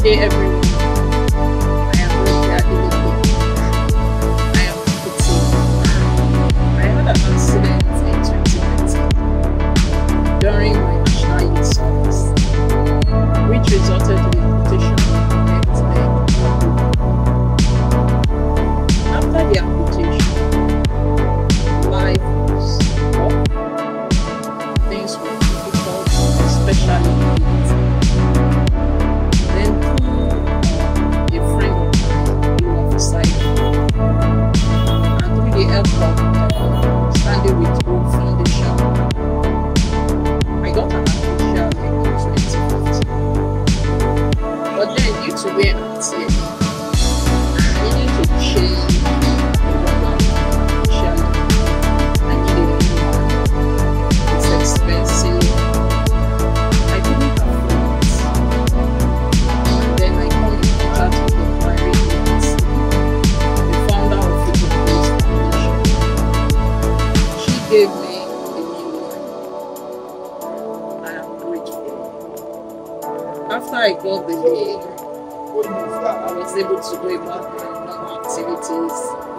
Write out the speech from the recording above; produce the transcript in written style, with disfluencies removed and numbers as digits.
day, everyone. I am Amputees. I am Amputees. I had an accident in 2019 during my national youth service, which resulted in the amputation of my left leg. After the amputation, life was tough. Things were difficult, especially in it. Then through a friend of mine who was beside me, and through the help of standing with Hope Foundation, I got an appreciation in 2015. But then due to wear and tear, I needed to change the one appreciation. I needed a new one. It's expensive. I couldn't afford it. And then I come in contact with the private agency, the founder of the Foundation. She gave me a new one. I am grateful. After I got the leg, I was able to go about my normal activities.